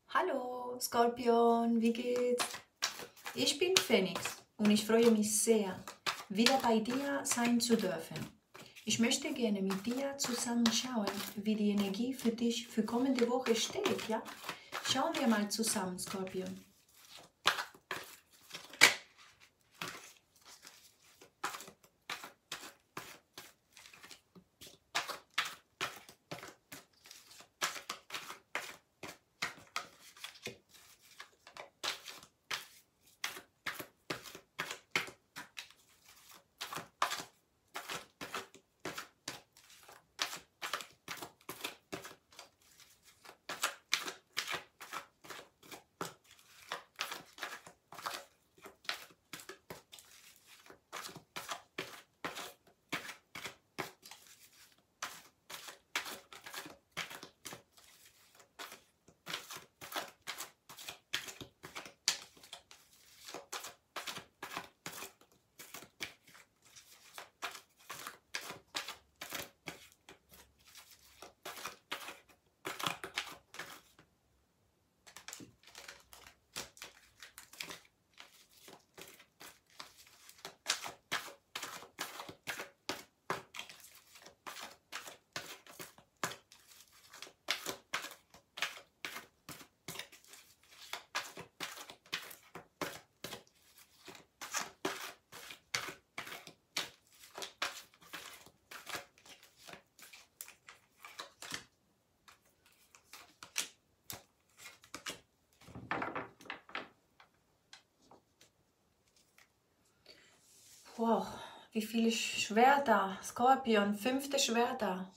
Hallo Skorpion, wie geht's? Ich bin Phoenix und ich freue mich sehr, wieder bei dir sein zu dürfen. Ich möchte gerne mit dir zusammen schauen, wie die Energie für dich für kommende Woche steht. Ja? Schauen wir mal zusammen, Skorpion. Wow, wie viele Schwerter, Skorpion, 5. Schwerter.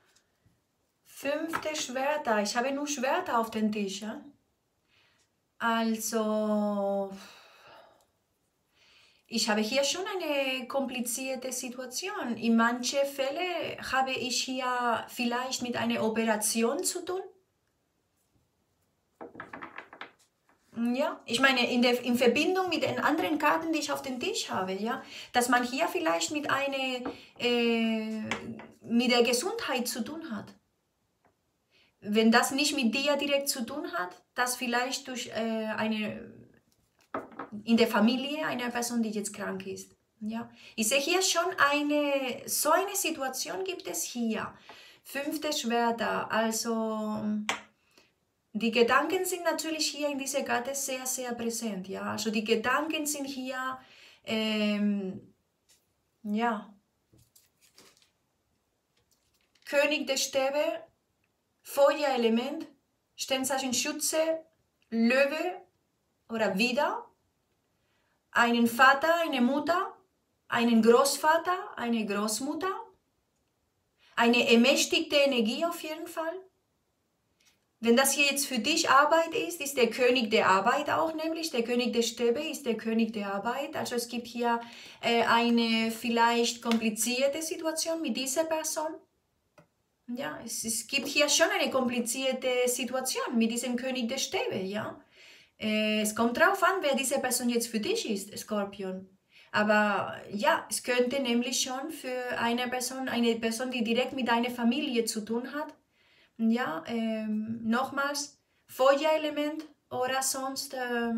5. Schwerter, ich habe nur Schwerter auf dem Tisch. Ja? Also, ich habe hier schon eine komplizierte Situation. In manchen Fällen habe ich hier vielleicht mit einer Operation zu tun. Ja, ich meine, in Verbindung mit den anderen Karten, die ich auf dem Tisch habe, ja, dass man hier vielleicht mit mit der Gesundheit zu tun hat. Wenn das nicht mit dir direkt zu tun hat, dass vielleicht durch in der Familie einer Person, die jetzt krank ist. Ja, ich sehe hier schon so eine Situation gibt es hier. 5. Schwerter, also die Gedanken sind natürlich hier in dieser Karte sehr, sehr präsent. Ja, also die Gedanken sind hier, ja, König der Stäbe, Feuerelement, Sternzeichen Schütze, Löwe oder Widder, einen Vater, eine Mutter, einen Großvater, eine Großmutter, eine ermächtigte Energie auf jeden Fall. Wenn das hier jetzt für dich Arbeit ist, ist der König der Arbeit auch nämlich, der König der Stäbe ist der König der Arbeit. Also es gibt hier eine vielleicht komplizierte Situation mit dieser Person. Ja, es gibt hier schon eine komplizierte Situation mit diesem König der Stäbe, ja. Es kommt drauf an, wer diese Person jetzt für dich ist, Skorpion. Aber ja, es könnte nämlich schon für eine Person, die direkt mit deiner Familie zu tun hat. Ja, nochmals, Feuerelement oder sonst,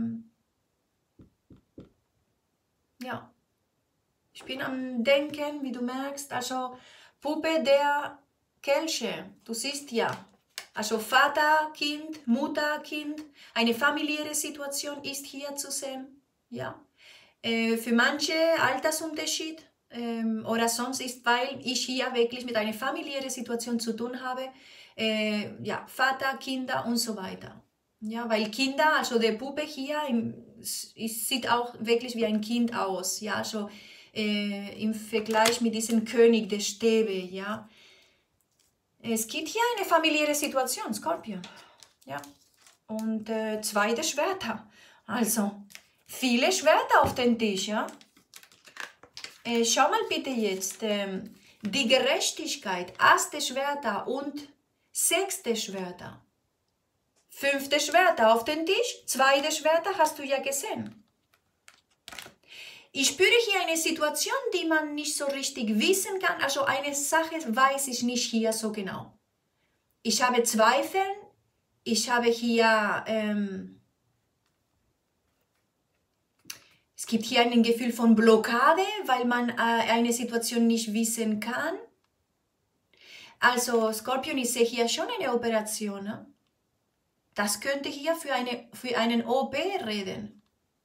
ja. Ich bin am Denken, wie du merkst, also Puppe der Kelche, du siehst ja. Also Vater, Kind, Mutter, Kind, eine familiäre Situation ist hier zu sehen. Ja. Für manche Altersunterschied oder sonst ist, weil ich hier wirklich mit einer familiären Situation zu tun habe, ja, Vater, Kinder und so weiter. Ja, weil Kinder, also der Puppe hier, sieht auch wirklich wie ein Kind aus. Ja, also im Vergleich mit diesem König der Stäbe, ja. Es gibt hier eine familiäre Situation, Skorpion. Ja. Und 2. Schwerter. Also, viele Schwerter auf dem Tisch, ja. Schau mal bitte jetzt, die Gerechtigkeit, 1. Schwerter und 6. Schwerter. 5. Schwerter auf dem Tisch, 2. Schwerter hast du ja gesehen. Ich spüre hier eine Situation, die man nicht so richtig wissen kann. Also eine Sache weiß ich nicht hier so genau. Ich habe Zweifel, Ich habe hier, es gibt hier ein Gefühl von Blockade, weil man eine Situation nicht wissen kann. Also Skorpion, ich sehe hier schon eine Operation. Ne? Das könnte hier für einen OP reden.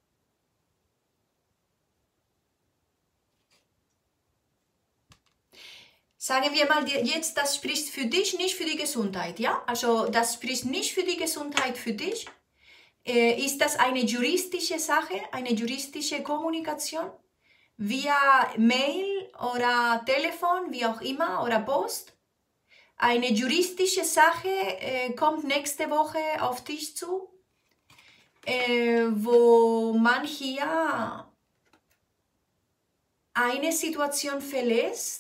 Sagen wir mal jetzt, das spricht für dich, nicht für die Gesundheit, ja? Also das spricht nicht für die Gesundheit für dich. Ist das eine juristische Sache, eine juristische Kommunikation? Via Mail oder Telefon, wie auch immer, oder Post? Eine juristische Sache kommt nächste Woche auf dich zu, wo man hier eine Situation verlässt.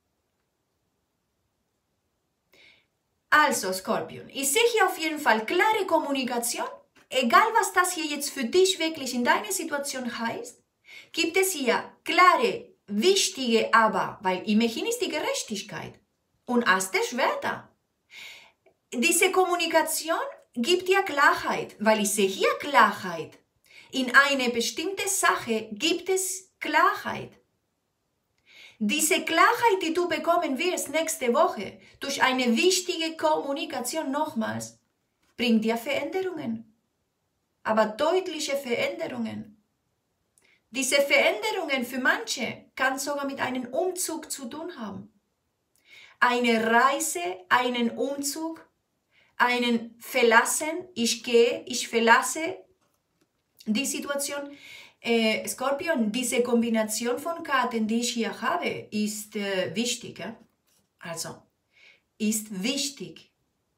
Also, Skorpion, ich sehe hier auf jeden Fall klare Kommunikation. Egal, was das hier jetzt für dich wirklich in deiner Situation heißt, gibt es hier klare, wichtige Aber, weil immerhin ist die Gerechtigkeit und Ass der Schwerter. Diese Kommunikation gibt dir Klarheit, weil ich sehe hier Klarheit. In eine bestimmte Sache gibt es Klarheit. Diese Klarheit, die du bekommen wirst nächste Woche durch eine wichtige Kommunikation nochmals, bringt dir Veränderungen, aber deutliche Veränderungen. Diese Veränderungen für manche kann sogar mit einem Umzug zu tun haben. Eine Reise, einen Umzug, einen Verlassen, ich gehe, ich verlasse die Situation. Skorpion, diese Kombination von Karten, die ich hier habe, ist wichtig. Also, ist wichtig.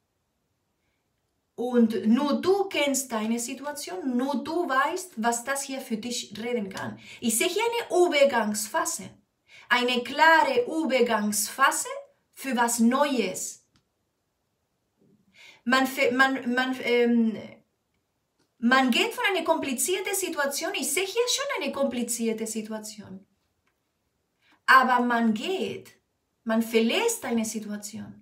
Und nur du kennst deine Situation, nur du weißt, was das hier für dich reden kann. Ich sehe hier eine Übergangsphase. Eine klare Übergangsphase für was Neues. Man geht von einer komplizierten Situation, ich sehe hier schon eine komplizierte Situation. Aber man verlässt eine Situation.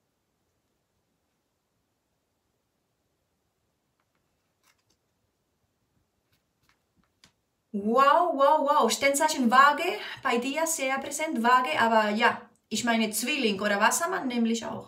Wow, wow, wow. Sternzeichen Waage, bei dir sehr präsent, Waage, aber ja, ich meine Zwilling oder Wassermann nämlich auch.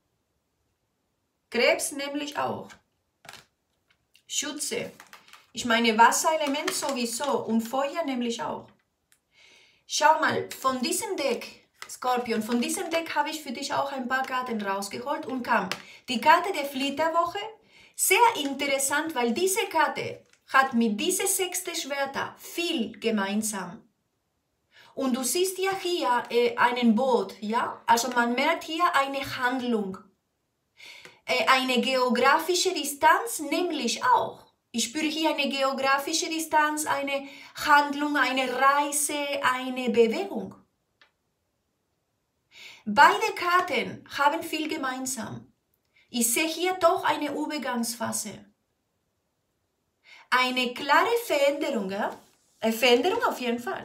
Krebs nämlich auch. Schütze. Ich meine Wasserelement sowieso und Feuer nämlich auch. Schau mal, von diesem Deck, Skorpion, von diesem Deck habe ich für dich auch ein paar Karten rausgeholt und kam die Karte der Flitterwoche. Sehr interessant, weil diese Karte hat mit dieser 6. Schwerter viel gemeinsam. Und du siehst ja hier einen Boot, ja? Also man merkt hier eine Handlung. Eine geografische Distanz nämlich auch. Ich spüre hier eine geografische Distanz, eine Handlung, eine Reise, eine Bewegung. Beide Karten haben viel gemeinsam. Ich sehe hier doch eine Übergangsphase. Eine klare Veränderung, ja? Veränderung auf jeden Fall.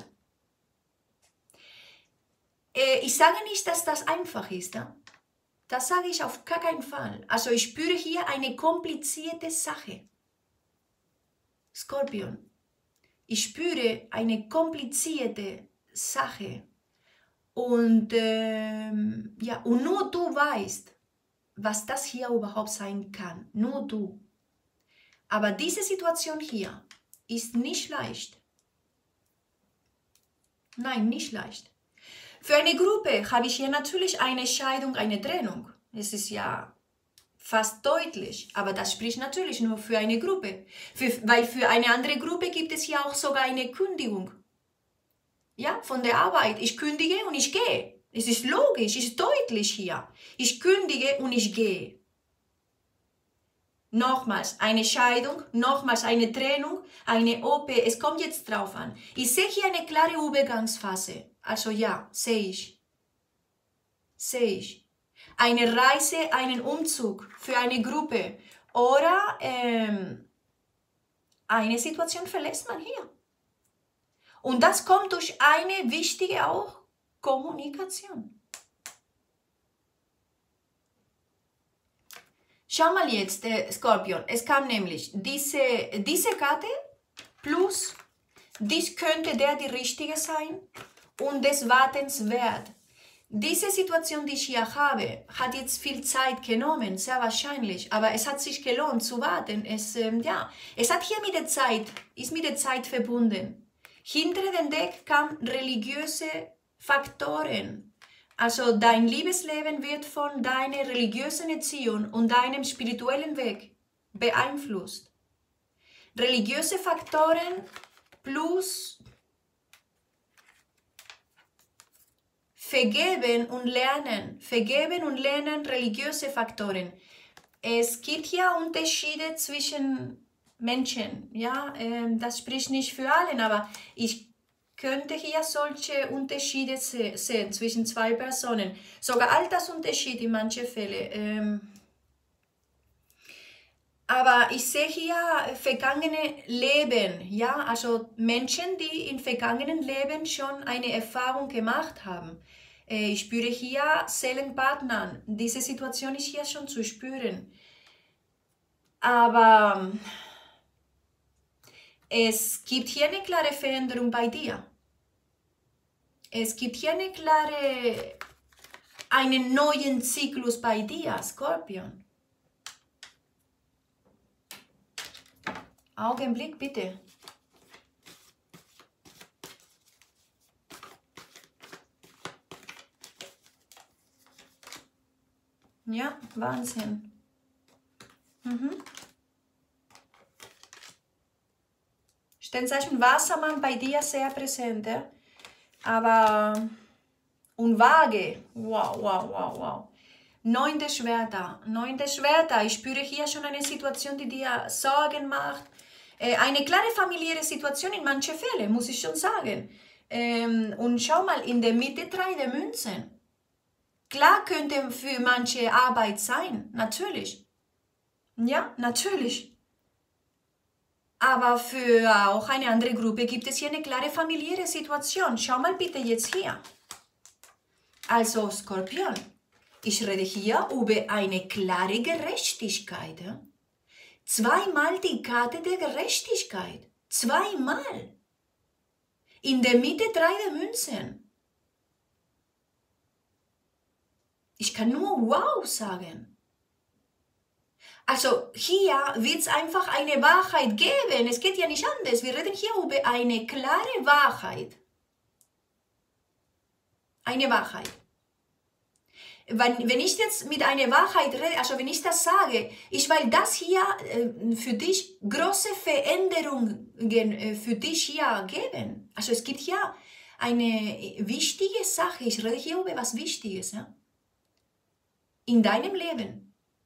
Ich sage nicht, dass das einfach ist, ja? Das sage ich auf gar keinen Fall. Also ich spüre hier eine komplizierte Sache. Skorpion, ich spüre eine komplizierte Sache. Und, ja, und nur du weißt, was das hier überhaupt sein kann. Nur du. Aber diese Situation hier ist nicht leicht. Nein, nicht leicht. Für eine Gruppe habe ich hier natürlich eine Scheidung, eine Trennung. Es ist ja fast deutlich, aber das spricht natürlich nur für eine Gruppe. Weil für eine andere Gruppe gibt es ja auch sogar eine Kündigung. Ja, von der Arbeit. Ich kündige und ich gehe. Es ist logisch, es ist deutlich hier. Ich kündige und ich gehe. Nochmals eine Scheidung, nochmals eine Trennung, eine OP. Es kommt jetzt drauf an. Ich sehe hier eine klare Übergangsphase. Also ja, sehe ich. Sehe ich. Eine Reise, einen Umzug für eine Gruppe oder eine Situation verlässt man hier. Und das kommt durch eine wichtige auch Kommunikation. Schau mal jetzt, Skorpion, es kam nämlich diese Karte plus, dies könnte die richtige sein und des Wartens wert. Diese Situation, die ich hier habe, hat jetzt viel Zeit genommen, sehr wahrscheinlich, aber es hat sich gelohnt zu warten. Es hat hier ist mit der Zeit verbunden. Hinter dem Deck kamen religiöse Faktoren. Also dein Liebesleben wird von deiner religiösen Erziehung und deinem spirituellen Weg beeinflusst. Religiöse Faktoren plus vergeben und lernen, religiöse Faktoren. Es gibt hier Unterschiede zwischen Menschen, ja, das spricht nicht für alle, aber ich könnte hier solche Unterschiede sehen zwischen zwei Personen, sogar Altersunterschied in manchen Fällen. Aber ich sehe hier vergangene Leben, ja, also Menschen, die in vergangenen Leben schon eine Erfahrung gemacht haben. Ich spüre hier Seelenpartnern. Diese Situation ist hier schon zu spüren. Aber es gibt hier eine klare Veränderung bei dir. Es gibt hier einen neuen Zyklus bei dir, Skorpion. Augenblick, bitte. Ja, Wahnsinn. Sternzeichen Wassermann bei dir sehr präsent, aber und vage. Wow, wow, wow, wow. 9. Schwerter. 9. Schwerter. Ich spüre hier schon eine Situation, die dir Sorgen macht. Eine klare familiäre Situation in manchen Fällen, muss ich schon sagen. Und schau mal, in der Mitte 3 der Münzen. Klar könnte für manche Arbeit sein, natürlich. Ja, natürlich. Aber für auch eine andere Gruppe gibt es hier eine klare familiäre Situation. Schau mal bitte jetzt hier. Also Skorpion, ich rede hier über eine klare Gerechtigkeit. Ja? Zweimal die Karte der Gerechtigkeit. Zweimal. In der Mitte 3 der Münzen. Ich kann nur wow sagen. Also hier wird es einfach eine Wahrheit geben. Es geht ja nicht anders. Wir reden hier über eine klare Wahrheit. Eine Wahrheit. Wenn ich jetzt mit einer Wahrheit rede, also wenn ich das sage, ist, weil das hier für dich große Veränderungen für dich hier geben. Also es gibt hier eine wichtige Sache. Ich rede hier über was Wichtiges, ja? In deinem Leben.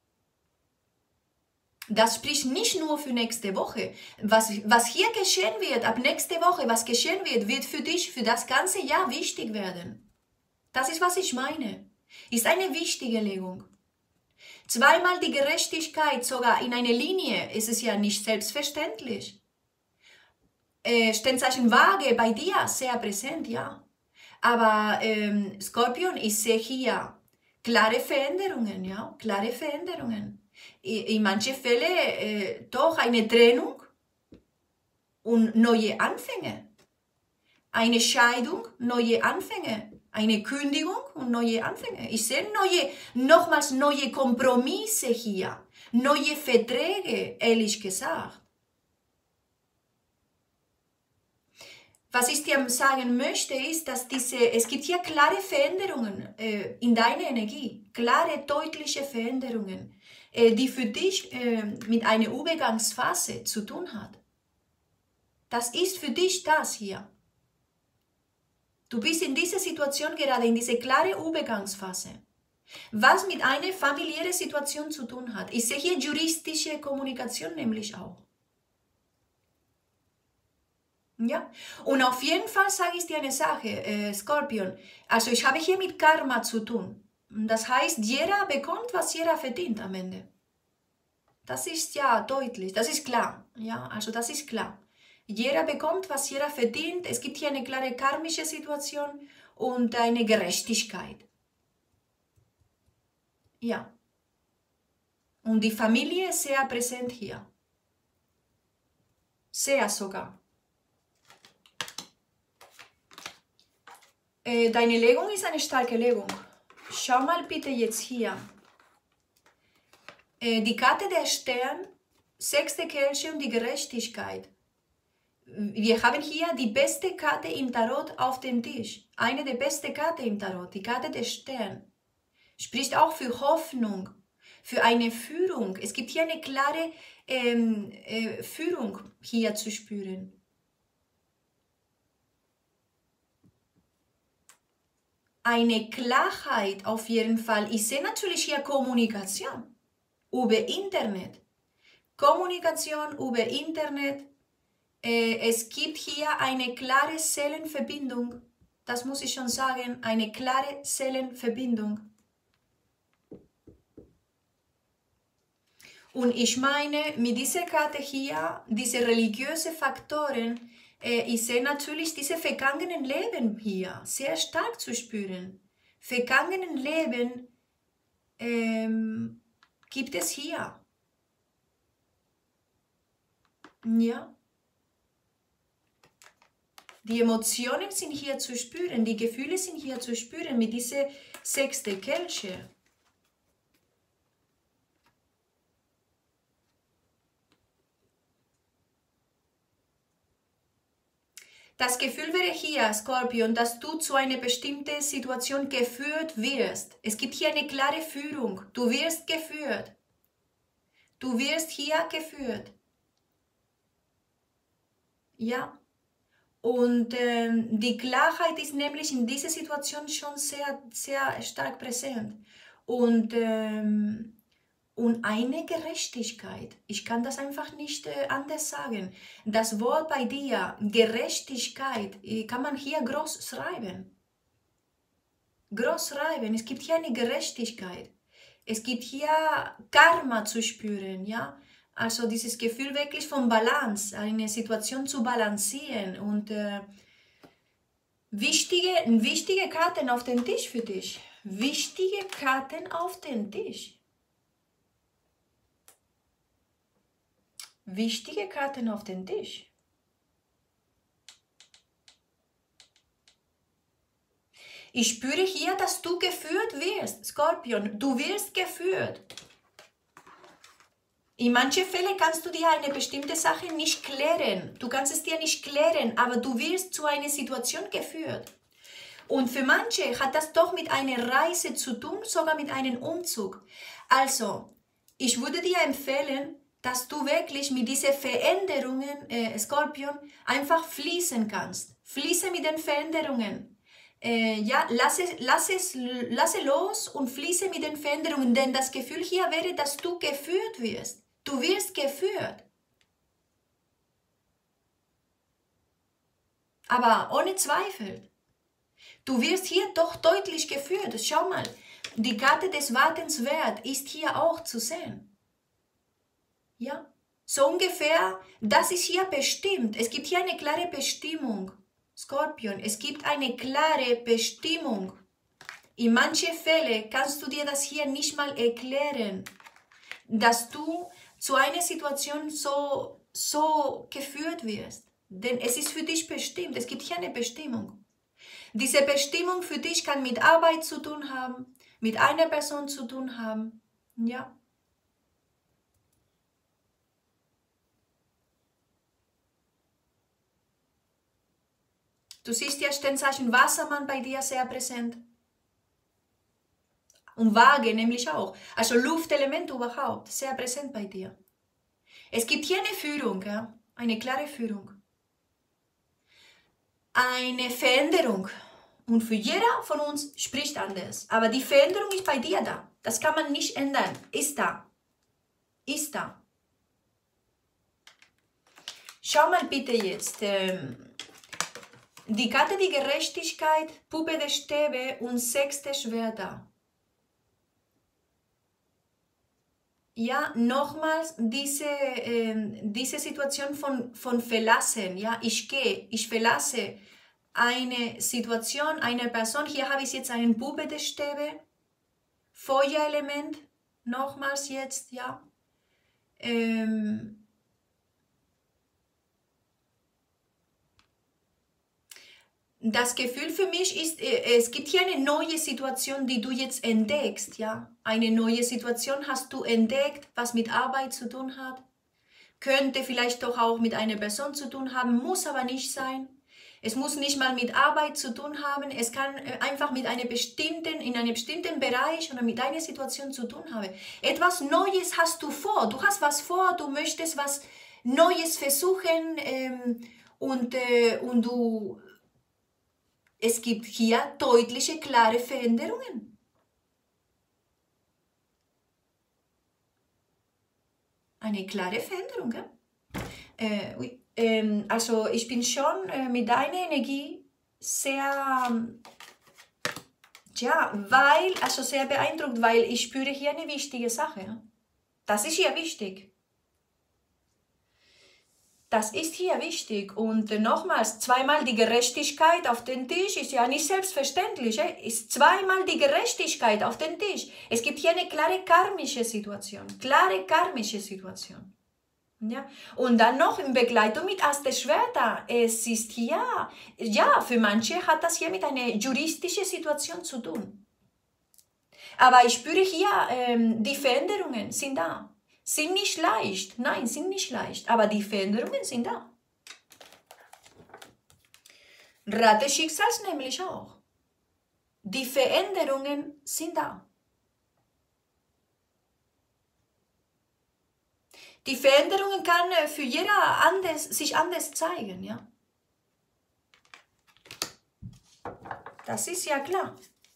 Das spricht nicht nur für nächste Woche. Was hier geschehen wird, ab nächste Woche, was geschehen wird, wird für dich, für das ganze Jahr wichtig werden. Das ist, was ich meine. Ist eine wichtige Legung. Zweimal die Gerechtigkeit, sogar in einer Linie, ist es ja nicht selbstverständlich. Sternzeichen Waage bei dir, sehr präsent, ja. Aber Skorpion, ich sehe hier klare Veränderungen, ja, klare Veränderungen. In manchen Fällen doch eine Trennung und neue Anfänge. Eine Scheidung, neue Anfänge. Eine Kündigung und neue Anfänge. Ich sehe nochmals neue Kompromisse hier. Neue Verträge, ehrlich gesagt. Was ich dir sagen möchte, ist, dass es gibt hier klare Veränderungen in deiner Energie. Klare, deutliche Veränderungen, die für dich mit einer Übergangsphase zu tun hat. Das ist für dich das hier. Du bist in dieser Situation gerade, in dieser klaren Übergangsphase, was mit einer familiären Situation zu tun hat. Ich sehe hier juristische Kommunikation nämlich auch. Ja, und auf jeden Fall sage ich dir eine Sache, Skorpion. Also ich habe hier mit Karma zu tun. Das heißt, jeder bekommt, was jeder verdient am Ende. Das ist ja deutlich, das ist klar. Ja, also das ist klar. Jeder bekommt, was jeder verdient. Es gibt hier eine klare karmische Situation und eine Gerechtigkeit. Ja. Und die Familie ist sehr präsent hier. Sehr sogar. Deine Legung ist eine starke Legung. Schau mal bitte jetzt hier. Die Karte der Stern, 6. Kelche und die Gerechtigkeit. Wir haben hier die beste Karte im Tarot auf dem Tisch. Eine der besten Karten im Tarot, die Karte der Stern. Spricht auch für Hoffnung, für eine Führung. Es gibt hier eine klare Führung hier zu spüren. Eine Klarheit auf jeden Fall. Ich sehe natürlich hier Kommunikation über Internet. Kommunikation über Internet. Es gibt hier eine klare Seelenverbindung. Das muss ich schon sagen. Eine klare Seelenverbindung. Und ich meine, mit dieser Karte hier, diese religiösen Faktoren, ich sehe natürlich diese vergangenen Leben hier sehr stark zu spüren. Vergangenen Leben gibt es hier. Ja. Die Emotionen sind hier zu spüren, die Gefühle sind hier zu spüren mit dieser 6. Kelche. Das Gefühl wäre hier, Skorpion, dass du zu einer bestimmten Situation geführt wirst. Es gibt hier eine klare Führung. Du wirst geführt. Du wirst hier geführt. Ja. Und die Klarheit ist nämlich in dieser Situation schon sehr, sehr stark präsent. Und eine Gerechtigkeit. Ich kann das einfach nicht anders sagen. Das Wort bei dir, Gerechtigkeit, kann man hier groß schreiben. Groß schreiben. Es gibt hier eine Gerechtigkeit. Es gibt hier Karma zu spüren, ja. Also dieses Gefühl wirklich von Balance, eine Situation zu balancieren und wichtige Karten auf den Tisch für dich. Wichtige Karten auf den Tisch. Wichtige Karten auf den Tisch. Ich spüre hier, dass du geführt wirst, Skorpion. Du wirst geführt. In manchen Fällen kannst du dir eine bestimmte Sache nicht klären. Du kannst es dir nicht klären, aber du wirst zu einer Situation geführt. Und für manche hat das doch mit einer Reise zu tun, sogar mit einem Umzug. Also, ich würde dir empfehlen, dass du wirklich mit diesen Veränderungen, Skorpion, einfach fließen kannst. Fließe mit den Veränderungen. Ja, lasse los und fließe mit den Veränderungen, denn das Gefühl hier wäre, dass du geführt wirst. Du wirst geführt. Aber ohne Zweifel. Du wirst hier doch deutlich geführt. Schau mal, die Karte des Wartenswert ist hier auch zu sehen. Ja, so ungefähr, das ist hier bestimmt. Es gibt hier eine klare Bestimmung. Skorpion, es gibt eine klare Bestimmung. In manchen Fällen kannst du dir das hier nicht mal erklären, dass du zu einer Situation so geführt wirst. Denn es ist für dich bestimmt. Es gibt hier eine Bestimmung. Diese Bestimmung für dich kann mit Arbeit zu tun haben, mit einer Person zu tun haben. Ja. Du siehst ja Sternzeichen Wassermann bei dir sehr präsent. Und Waage nämlich auch. Also Luftelement überhaupt, sehr präsent bei dir. Es gibt hier eine Führung, ja? Eine klare Führung. Eine Veränderung. Und für jeder von uns spricht anders. Aber die Veränderung ist bei dir da. Das kann man nicht ändern. Ist da. Ist da. Schau mal bitte jetzt. Die Karte die Gerechtigkeit, Puppe der Stäbe und 6. Schwerter. Ja, nochmals diese Situation von Verlassen. Ja, ich gehe, ich verlasse eine Situation, eine Person. Hier habe ich jetzt einen Puppe der Stäbe, Feuerelement, nochmals jetzt, ja. Das Gefühl für mich ist, es gibt hier eine neue Situation, die du jetzt entdeckst, ja. Eine neue Situation hast du entdeckt, was mit Arbeit zu tun hat. Könnte vielleicht doch auch mit einer Person zu tun haben, muss aber nicht sein. Es muss nicht mal mit Arbeit zu tun haben, es kann einfach mit einer in einem bestimmten Bereich oder mit einer Situation zu tun haben. Etwas Neues hast du vor, du hast was vor, du möchtest was Neues versuchen und es gibt hier deutliche, klare Veränderungen. Eine klare Veränderung, ja? Also ich bin schon mit deiner Energie sehr, also sehr beeindruckt, weil ich spüre hier eine wichtige Sache. Ja? Das ist hier wichtig. Das ist hier wichtig. Und nochmals, zweimal die Gerechtigkeit auf den Tisch ist ja nicht selbstverständlich. Ist zweimal die Gerechtigkeit auf den Tisch. Es gibt hier eine klare karmische Situation. Klare karmische Situation. Ja, und dann noch in Begleitung mit Aste Schwerter. Es ist hier, ja, für manche hat das hier mit einer juristischen Situation zu tun. Aber ich spüre hier, die Veränderungen sind da. Sind nicht leicht, nein, sind nicht leicht, aber die Veränderungen sind da. Ratte Schicksals nämlich auch. Die Veränderungen sind da. Die Veränderungen kann für jeder sich anders zeigen, ja. Das ist ja klar.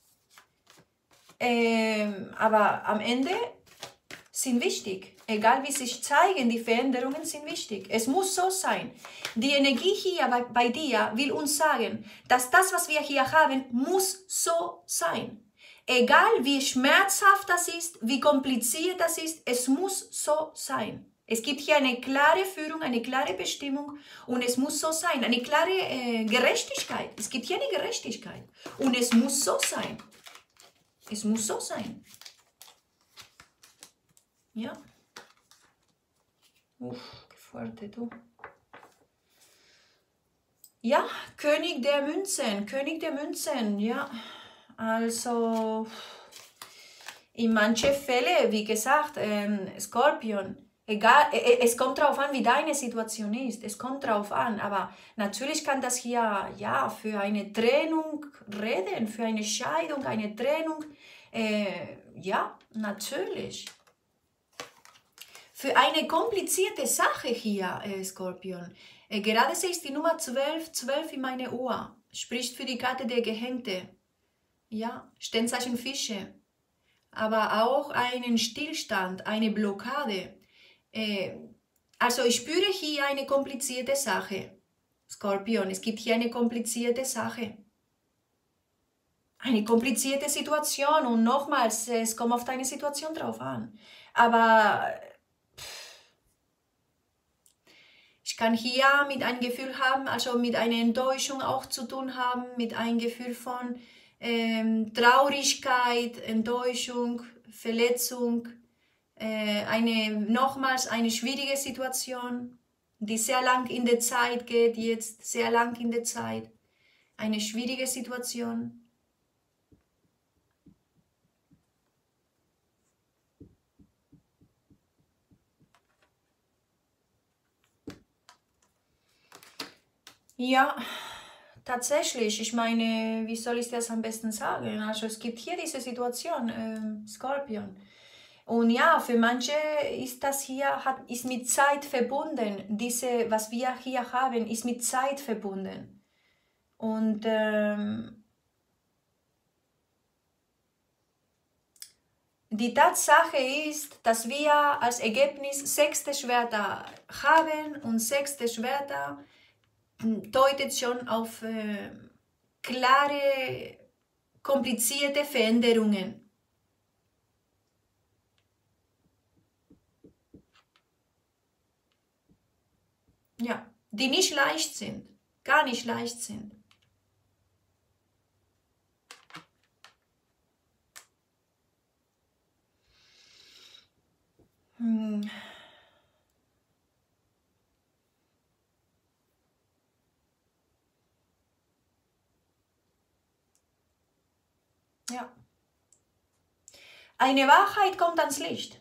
Aber am Ende sind wichtig. Egal wie sich zeigen, die Veränderungen sind wichtig. Es muss so sein. Die Energie hier bei dir will uns sagen, dass das, was wir hier haben, muss so sein. Egal wie schmerzhaft das ist, wie kompliziert das ist, es muss so sein. Es gibt hier eine klare Führung, eine klare Bestimmung und es muss so sein. Eine klare Gerechtigkeit. Es gibt hier eine Gerechtigkeit und es muss so sein. Es muss so sein. Ja. Gefuerte, du. Ja, König der Münzen, ja. Also, in manchen Fällen, wie gesagt, Skorpion, egal, es kommt darauf an, wie deine Situation ist, es kommt darauf an, aber natürlich kann das hier, ja, für eine Trennung reden, für eine Scheidung, eine Trennung, ja, natürlich. Für eine komplizierte Sache hier, Skorpion. Gerade sehe ich die Nummer 12, 12 in meine Uhr. Spricht für die Karte der Gehängte. Ja, Sternzeichen Fische. Aber auch einen Stillstand, eine Blockade. Also ich spüre hier eine komplizierte Sache. Skorpion, es gibt hier eine komplizierte Sache. Eine komplizierte Situation. Und nochmals, es kommt auf deine Situation drauf an. Aber ich kann hier mit einem Gefühl haben, also mit einer Enttäuschung auch zu tun haben, mit einem Gefühl von Traurigkeit, Enttäuschung, Verletzung, nochmals eine schwierige Situation, die sehr lang in der Zeit geht, jetzt sehr lang in der Zeit, eine schwierige Situation. Ja, tatsächlich, ich meine, wie soll ich das am besten sagen? Also es gibt hier diese Situation, Skorpion. Und ja, für manche ist das hier, ist mit Zeit verbunden. Was wir hier haben, ist mit Zeit verbunden. Und die Tatsache ist, dass wir als Ergebnis 6. Schwerter haben und 6. Schwerter deutet schon auf klare, komplizierte Veränderungen. Ja, die nicht leicht sind, gar nicht leicht sind. Hm. Ja. Eine Wahrheit kommt ans Licht.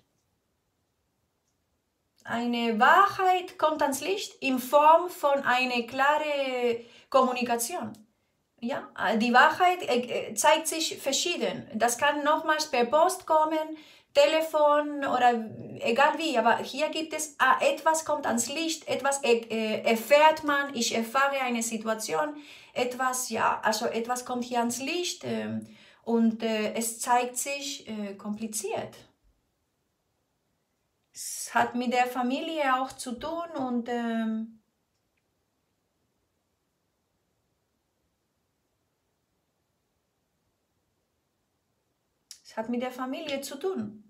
Eine Wahrheit kommt ans Licht in Form von einer klaren Kommunikation. Ja, die Wahrheit zeigt sich verschieden. Das kann nochmals per Post kommen, Telefon oder egal wie, aber hier gibt es, etwas kommt ans Licht, etwas erfährt man, ich erfahre eine Situation, etwas, ja, also etwas kommt hier ans Licht und es zeigt sich kompliziert. Es hat mit der Familie auch zu tun und es hat mit der Familie zu tun.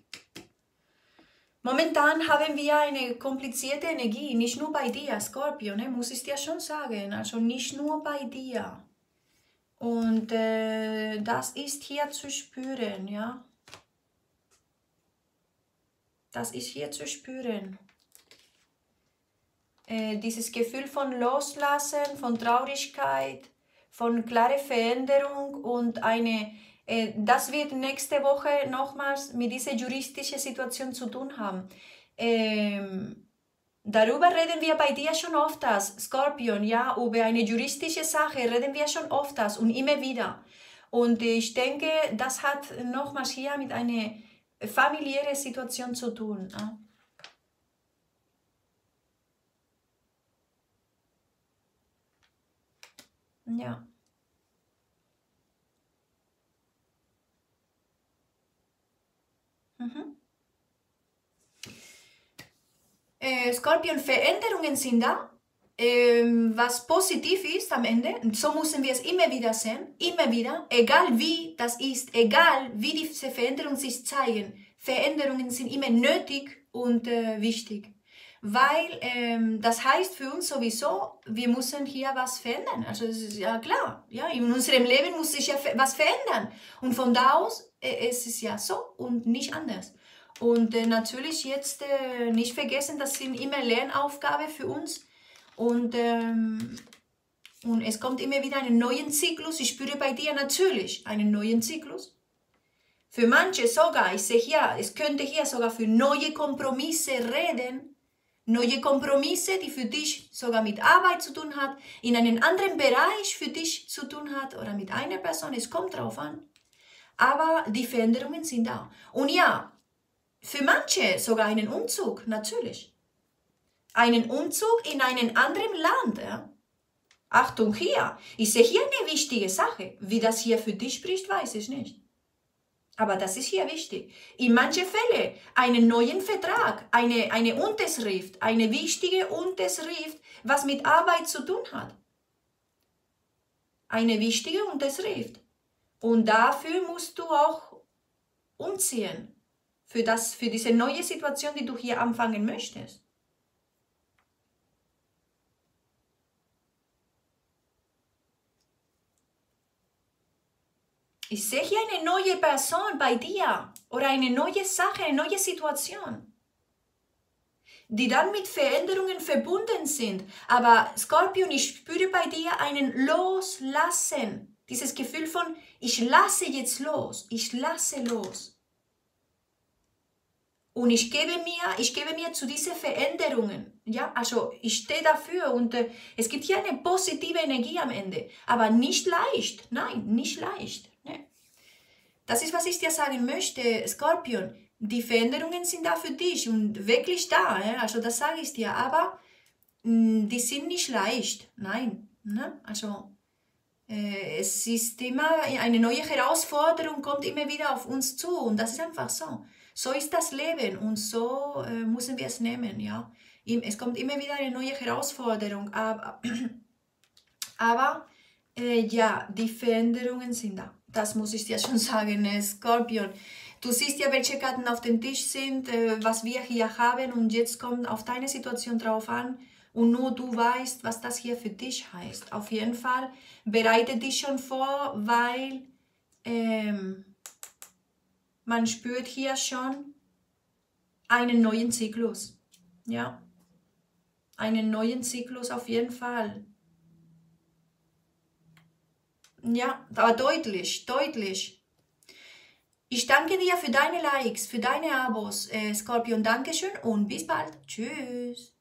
Momentan haben wir eine komplizierte Energie, nicht nur bei dir, Skorpion, muss ich dir schon sagen, also nicht nur bei dir. Und das ist hier zu spüren, ja. Das ist hier zu spüren. Dieses Gefühl von Loslassen, von Traurigkeit, von klarer Veränderung und das wird nächste Woche nochmals mit dieser juristischen Situation zu tun haben. Darüber reden wir bei dir schon öfters, Skorpion, ja, über eine juristische Sache reden wir schon öfters und immer wieder. Und ich denke, das hat nochmals hier mit einer familiären Situation zu tun. Ja. Mhm. Skorpion, Veränderungen sind da, was positiv ist am Ende. Und so müssen wir es immer wieder sehen, immer wieder, egal wie das ist, egal wie diese Veränderungen sich zeigen. Veränderungen sind immer nötig und wichtig. Weil das heißt für uns sowieso, wir müssen hier was verändern. Also das ist ja klar, ja, in unserem Leben muss sich ja was verändern. Und von da aus es ist ja so und nicht anders. Und natürlich jetzt nicht vergessen, das sind immer Lernaufgaben für uns. Und es kommt immer wieder einen neuen Zyklus. Ich spüre bei dir natürlich einen neuen Zyklus. Für manche sogar, ich sehe hier, es könnte hier sogar für neue Kompromisse reden. Neue Kompromisse, die für dich sogar mit Arbeit zu tun hat, in einem anderen Bereich für dich zu tun hat oder mit einer Person, es kommt drauf an. Aber die Veränderungen sind da. Und ja, für manche sogar einen Umzug, natürlich. Einen Umzug in einen anderen Land. Ja? Achtung hier, ich sehe hier eine wichtige Sache. Wie das hier für dich spricht, weiß ich nicht. Aber das ist hier wichtig. In manchen Fällen einen neuen Vertrag, eine Unterschrift, eine wichtige Unterschrift, was mit Arbeit zu tun hat. Eine wichtige Unterschrift. Und dafür musst du auch umziehen. Für diese neue Situation, die du hier anfangen möchtest. Ich sehe hier eine neue Person bei dir oder eine neue Sache, eine neue Situation, die dann mit Veränderungen verbunden sind. Aber Skorpion, ich spüre bei dir einen Loslassen. Dieses Gefühl von, ich lasse jetzt los, ich lasse los. Und ich gebe mir zu diesen Veränderungen. Ja, also ich stehe dafür und es gibt hier eine positive Energie am Ende. Aber nicht leicht. Nein, nicht leicht. Ne? Das ist, was ich dir sagen möchte, Skorpion. Die Veränderungen sind da für dich und wirklich da. Also das sage ich dir. Aber die sind nicht leicht. Nein. Ne? Also es ist immer eine neue Herausforderung, kommt immer wieder auf uns zu. Und das ist einfach so. So ist das Leben und so müssen wir es nehmen, ja. Es kommt immer wieder eine neue Herausforderung, aber ja, die Veränderungen sind da. Das muss ich dir schon sagen, Skorpion. Du siehst ja, welche Karten auf dem Tisch sind, was wir hier haben und jetzt kommt auf deine Situation drauf an und nur du weißt, was das hier für dich heißt. Auf jeden Fall bereite dich schon vor, weil man spürt hier schon, einen neuen Zyklus. Ja, einen neuen Zyklus auf jeden Fall. Ja, aber deutlich, deutlich. Ich danke dir für deine Likes, für deine Abos. Skorpion, Dankeschön und bis bald. Tschüss.